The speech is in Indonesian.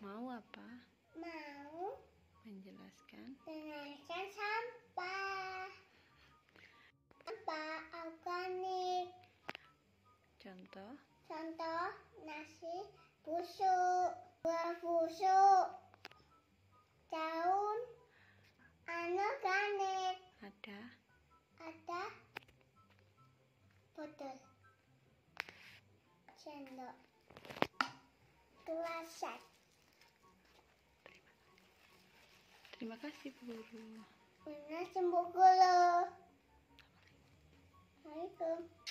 Mau apa? Mau Menjelaskan sampah. Sampah organik. contoh Contoh nasi busuk, buah busuk, daun anorganik, ada botol, sendok, gelas. Terima kasih guru. Benar sembuh guru. Assalamualaikum.